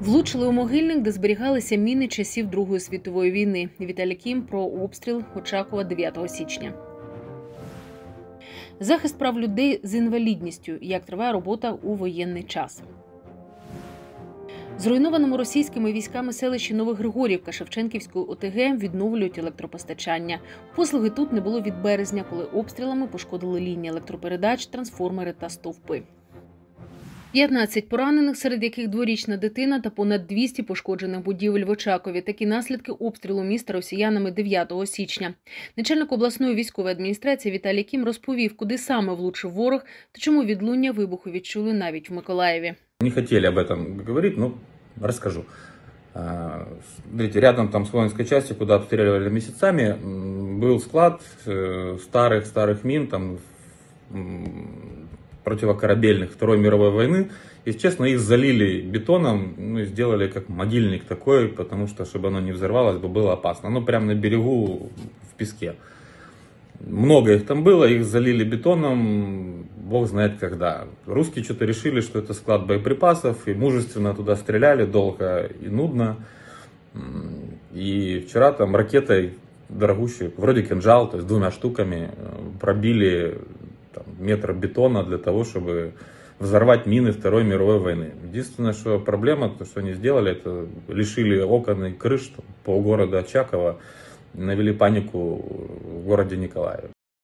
Влучили у могильник, де зберігалися міни часів Другої світової війни. Віталій Кім про обстріл Очакова 9 січня. Захист прав людей з інвалідністю. Як триває робота у воєнний час. Зруйнованому російськими військами селищі Новогригорівка Шевченківської ОТГ відновлюють електропостачання. Послуги тут не було від березня, коли обстрілами пошкодили лінії електропередач, трансформери та стовпи. 15 поранених, серед яких дворічна дитина та понад 200 пошкоджених будівель в Очакові. Такі наслідки обстрілу міста росіянами 9 січня. Начальник обласної військової адміністрації Віталій Кім розповів, куди саме влучив ворог та чому відлуння вибуху відчули навіть в Миколаєві. Не хотели об этом говорить, но расскажу. Смотрите, рядом там с воинской частью, куда обстреливали месяцами, был склад старых мин, там, противокорабельных Второй мировой войны. Если честно, их залили бетоном, ну, и сделали как могильник такой, потому что, чтобы оно не взорвалось, было опасно. Оно прямо на берегу в песке. Много их там было, их залили бетоном, бог знает когда. Русские что-то решили, что это склад боеприпасов, и мужественно туда стреляли долго и нудно. И вчера там ракетой дорогущей, вроде кинжал, то есть 2 штуками, пробили там, метр бетона для того, чтобы взорвать мины Второй мировой войны. Единственное, что проблема, то, что они сделали, это лишили окон и крыш там, полгорода Очакова, навели паніку в городі Ніколаєві.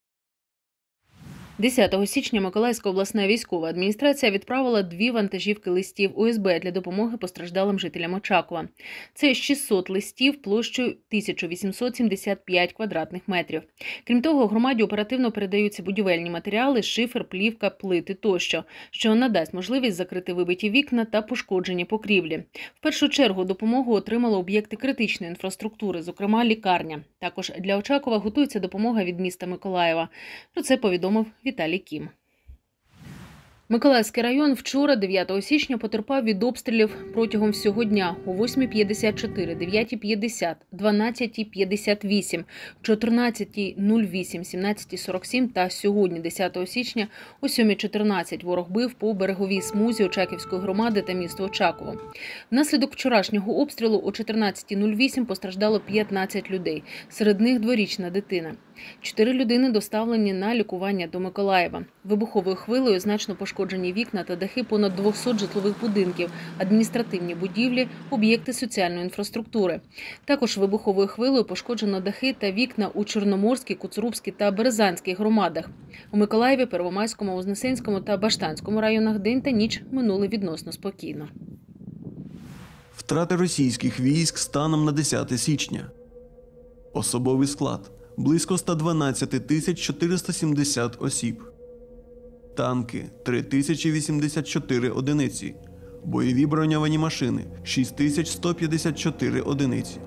10 січня Миколаївська обласна військова адміністрація відправила 2 вантажівки листів ОСБ для допомоги постраждалим жителям Очакова. Це 600 листів площею 1875 квадратних метрів. Крім того, громаді оперативно передаються будівельні матеріали, шифер, плівка, плити тощо, що надасть можливість закрити вибиті вікна та пошкоджені покрівлі. В першу чергу допомогу отримали об'єкти критичної інфраструктури, зокрема лікарня. Також для Очакова готується допомога від міста Миколаєва. Про це повідомив Віталій Кім. Миколаївський район вчора, 9 січня, потерпав від обстрілів протягом всього дня о 8:54, 9:50, 12:58, 14:08, 17:47 та сьогодні, 10 січня, о 7:14 ворог бив по береговій смузі Очаківської громади та міста Очаково. Внаслідок вчорашнього обстрілу о 14:08 постраждало 15 людей, серед них дворічна дитина. 4 людини доставлені на лікування до Миколаєва. Вибуховою хвилею значно пошкоджені вікна та дахи понад 200 житлових будинків, адміністративні будівлі, об'єкти соціальної інфраструктури. Також вибуховою хвилею пошкоджено дахи та вікна у Чорноморській, Коцурубській та Березанській громадах. У Миколаєві, Первомайському, Вознесенському та Баштанському районах день та ніч минули відносно спокійно. Втрати російських військ станом на 10 січня. Особовий склад – близько 112 470 осіб. Танки – 3084 одиниці. Бойові броньовані машини – 6154 одиниці.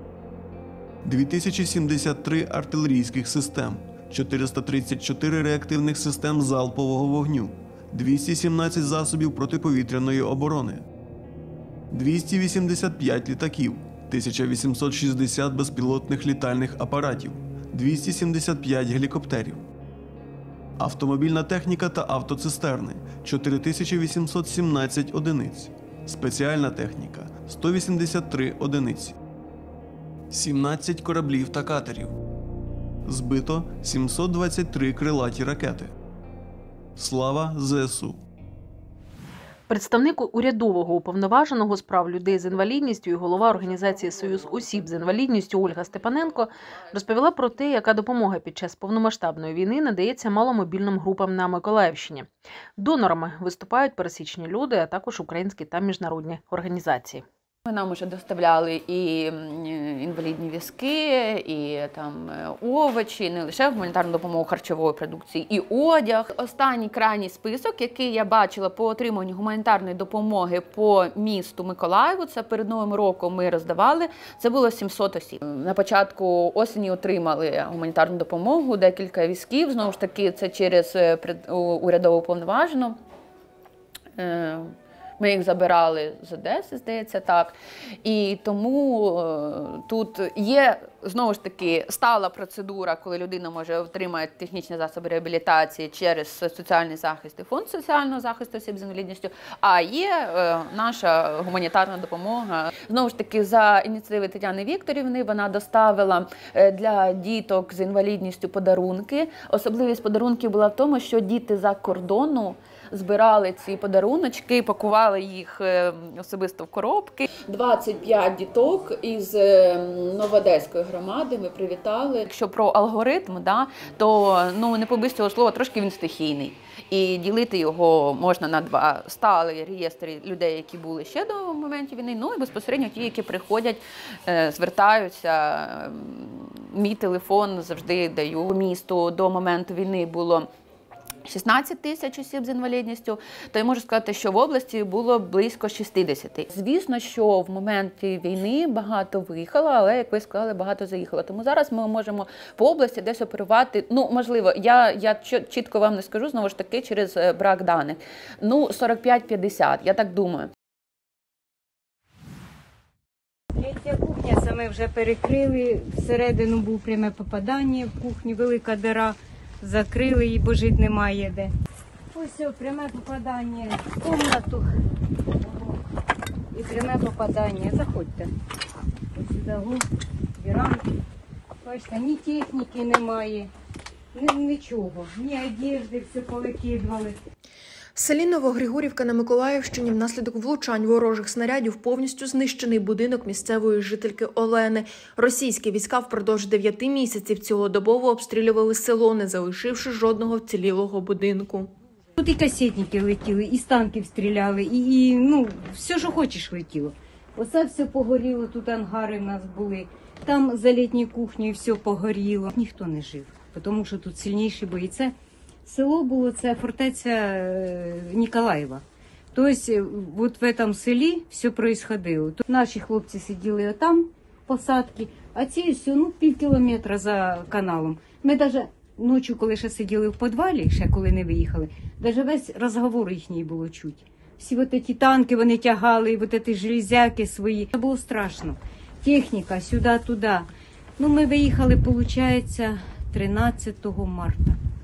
2073 артилерійських систем, 434 реактивних систем залпового вогню, 217 засобів протиповітряної оборони, 285 літаків, 1860 безпілотних літальних апаратів, 275 гелікоптерів. Автомобільна техніка та автоцистерни – 4817 одиниць. Спеціальна техніка – 183 одиниці. 17 кораблів та катерів. Збито 723 крилаті ракети. Слава ЗСУ! Представник урядового уповноваженого з прав людей з інвалідністю і голова організації «Союз осіб з інвалідністю» Ольга Степаненко розповіла про те, яка допомога під час повномасштабної війни надається маломобільним групам на Миколаївщині. Донорами виступають пересічні люди, а також українські та міжнародні організації. Нам вже доставляли і інвалідні візки, і там овочі, не лише гуманітарну допомогу харчової продукції, і одяг. Останній крайній список, який я бачила по отриманню гуманітарної допомоги по місту Миколаєву, це перед Новим роком ми роздавали, це було 700 осіб. На початку осені отримали гуманітарну допомогу, декілька візків, знову ж таки, це через урядову уповноважену. Ми їх забирали з Одеси, здається, так. І тому тут є, знову ж таки, стала процедура, коли людина може отримати технічні засоби реабілітації через соціальний захист і фонд соціального захисту осіб з інвалідністю, а є наша гуманітарна допомога. Знову ж таки, за ініціативи Тетяни Вікторівни вона доставила для діток з інвалідністю подарунки. Особливість подарунків була в тому, що діти за кордону збирали ці подаруночки, пакували їх особисто в коробки. 25 діток із Новоодеської громади ми привітали. Якщо про алгоритм, то не побоюсь цього слова, трошки він стихійний. І ділити його можна на два: сталий реєстр людей, які були ще до моменту війни, і безпосередньо ті, які приходять, звертаються. Мій телефон завжди даю. Місту до моменту війни було 16 тисяч осіб з інвалідністю, то я можу сказати, що в області було близько 60. Звісно, що в моменті війни багато виїхало, але, як ви сказали, багато заїхало. Тому зараз ми можемо по області десь оперувати, можливо, я чітко вам не скажу, знову ж таки, через брак даних. 45-50, я так думаю. Третя кухня, саме вже перекрили, всередину був пряме попадання, в кухні велика дира. Закрили її, бо жити немає де. Ось пряме попадання в кімнату і пряме попадання. Заходьте. Ось сюди, віранки. Бачите, ні техніки немає, нічого, ні одежди, все повикидували. В селі Новогригорівка на Миколаївщині внаслідок влучань ворожих снарядів повністю знищений будинок місцевої жительки Олени. Російські війська впродовж 9 місяців цілодобово обстрілювали село, не залишивши жодного вцілілого будинку. Тут і касетники летіли, і з танків стріляли, і все, що хочеш, летіло. Оце все погоріло, тут ангари в нас були, там за літньою кухнею все погоріло. Ніхто не жив, тому що тут сильніші бої. Це село було, це фортеця Ніколаєва. Тобто, от в цьому селі все происходило. Тут наші хлопці сиділи там, посадки, а ці все, пів кілометра за каналом. Ми навіть ночі, коли ще сиділи в підвалі, ще коли не виїхали, навіть весь розговор їхній було чути. Всі от ці танки вони тягали, от ці железяки свої. Це було страшно. Техніка сюди-туди. Ми виїхали, виходить, 13 марта.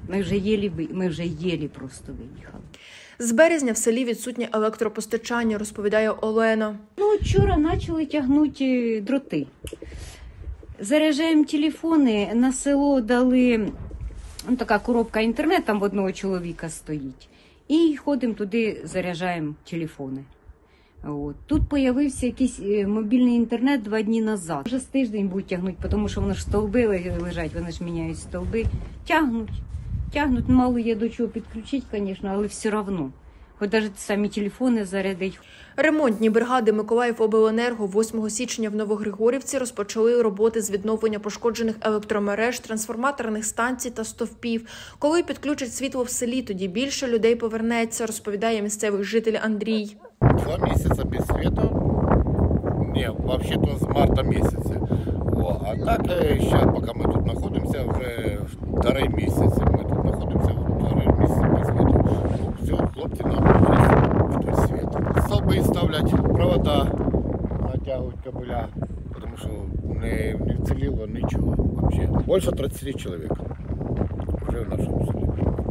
Ми вже єлі просто виїхали. З березня в селі відсутнє електропостачання, розповідає Олена. Вчора почали тягнути дроти. Заряджаємо телефони, на село дали, така коробка інтернет, там в одного чоловіка стоїть. І ходимо туди, заряджаємо телефони. Тут з'явився якийсь мобільний інтернет 2 дні назад. Вже з тиждень будуть тягнути, тому що воно ж стовби лежать, вони ж міняють стовби. Тягнуть, мало є до чого підключити, звісно, але все одно. Хоч навіть самі телефони зарядить. Ремонтні бригади Миколаївобленерго 8 січня в Новогригорівці розпочали роботи з відновлення пошкоджених електромереж, трансформаторних станцій та стовпів. Коли підключать світло в селі, тоді більше людей повернеться, розповідає місцевий житель Андрій. 2 місяці без світу? Ні, взагалі-то з марта місяця. А так, зараз, поки ми тут знаходимося, вже 2 місяці. Ми тут знаходимося 2 місяці без світу. Все, хлопці нам вже в світ. Стовби ставлять, провода, натягують кабеля, тому що не вціліло нічого взагалі. Більше 30 чоловік вже в нашому селі.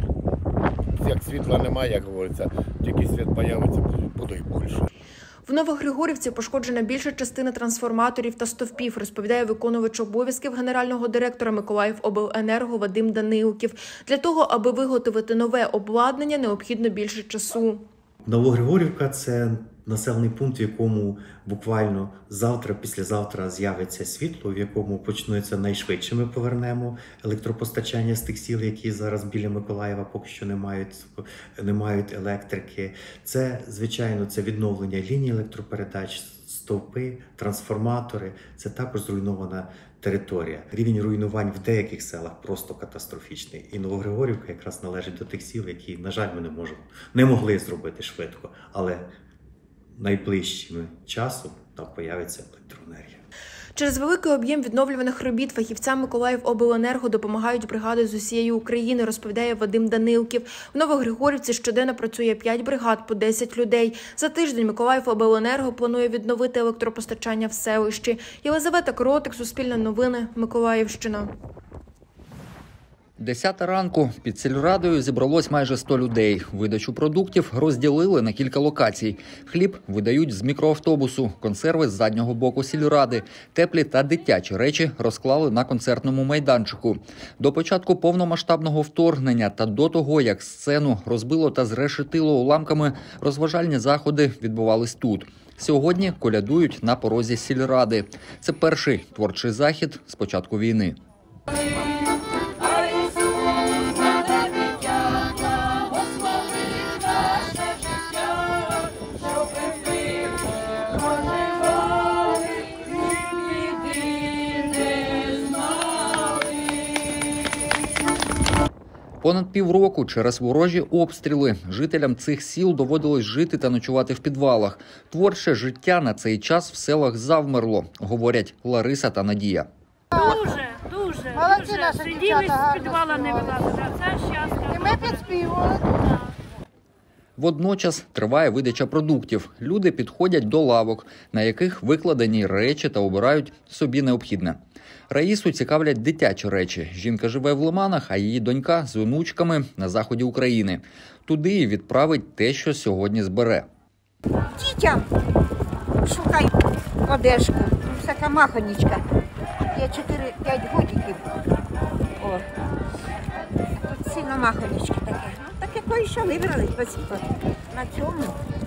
Як світла немає, як говориться, тільки світ з'явиться, буде і більше. В Новогригорівці пошкоджена більша частина трансформаторів та стовпів, розповідає виконувач обов'язків генерального директора Миколаївобленерго Вадим Данилків. Для того, аби виготовити нове обладнання, необхідно більше часу. Новогригорівка – це населений пункт, в якому буквально завтра, післязавтра з'явиться світло, в якому почнеться найшвидше. Ми повернемо електропостачання з тих сіл, які зараз біля Миколаєва поки що не мають електрики. Це, звичайно, це відновлення ліній електропередач, стовпи, трансформатори. Це також зруйнована територія. Рівень руйнувань в деяких селах просто катастрофічний. І Новогригорівка якраз належить до тих сіл, які, на жаль, ми не могли зробити швидко. Але найближчим часом там появиться електроенергія. Через великий об'єм відновлюваних робіт фахівцям Миколаївобленерго допомагають бригади з усієї України, розповідає Вадим Данилків. В Новогригорівці щоденно працює 5 бригад по 10 людей. За тиждень Миколаївобленерго планує відновити електропостачання в селищі. Єлизавета Коротик, Суспільне новини, Миколаївщина. 10 ранку. Під сільрадою зібралось майже 100 людей. Видачу продуктів розділили на кілька локацій. Хліб видають з мікроавтобусу, консерви з заднього боку сільради. Теплі та дитячі речі розклали на концертному майданчику. До початку повномасштабного вторгнення та до того, як сцену розбило та зрешетило уламками, розважальні заходи відбувались тут. Сьогодні колядують на порозі сільради. Це перший творчий захід з початку війни. Понад півроку через ворожі обстріли жителям цих сіл доводилось жити та ночувати в підвалах. Творче життя на цей час в селах завмерло, говорять Лариса та Надія. Дуже. Сиділи, з підвала не вилазили, а це щастя. І ми підспівали. Водночас триває видача продуктів. Люди підходять до лавок, на яких викладені речі та обирають собі необхідне. Раїсу цікавлять дитячі речі. Жінка живе в Лиманах, а її донька з онучками на заході України. Туди і відправить те, що сьогодні збере. Дітям шукай одежку. Така махонечка. Я 4-5 годиків. О. Тут сильно махонечки таке. Ну, таке кое-що вибрали. На цьому.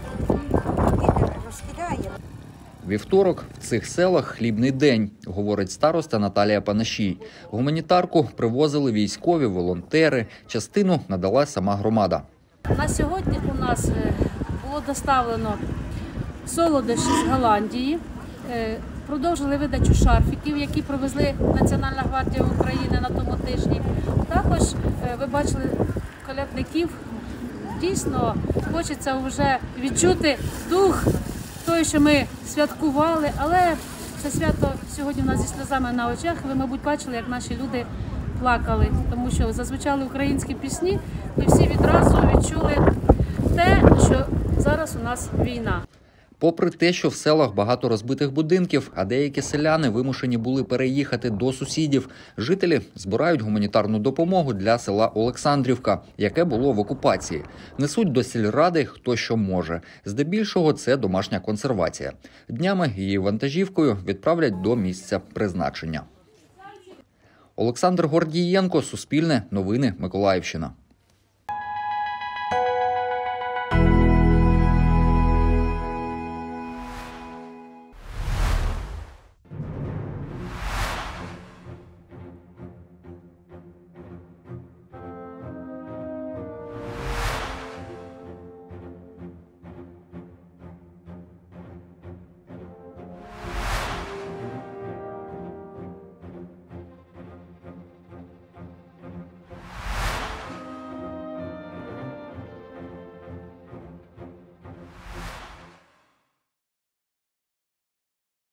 Діти розкидаємо. Вівторок в цих селах хлібний день, говорить староста Наталія Панашій. Гуманітарку привозили військові, волонтери, частину надала сама громада. На сьогодні у нас було доставлено солодощі з Голландії, продовжили видачу шарфіків, які привезли Національна гвардія України на тому тижні. Також ви бачили колядників. Дійсно, хочеться вже відчути дух той, що ми святкували, але це свято сьогодні у нас зі сльозами на очах. Ви, мабуть, бачили, як наші люди плакали, тому що зазвучали українські пісні, і всі відразу відчули те, що зараз у нас війна. Попри те, що в селах багато розбитих будинків, а деякі селяни вимушені були переїхати до сусідів, жителі збирають гуманітарну допомогу для села Олександрівка, яке було в окупації. Несуть до сільради хто що може. Здебільшого це домашня консервація. Днями її вантажівкою відправлять до місця призначення. Олександр Гордієнко, Суспільне, новини, Миколаївщина.